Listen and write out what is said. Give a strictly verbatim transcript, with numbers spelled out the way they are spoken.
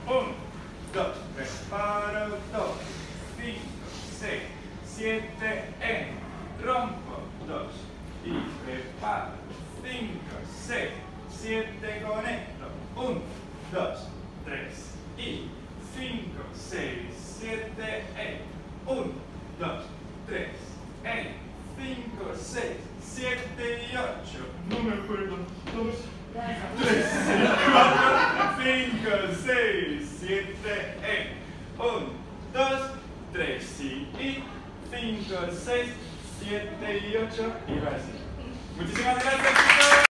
uno, dos, preparo, dos, cinco, seis, siete, en, rompo, dos, y preparo, cinco, seis, siete, conecto, uno, dos, tres, y cinco, seis, siete, en, uno, dos, tres, en, cinco, seis, siete y ocho, no me acuerdo, dos, tres, cuatro, cinco, seis, siete, en, uno, dos, tres, y cinco, seis, siete y ocho, y va así. Muchísimas gracias, chicos.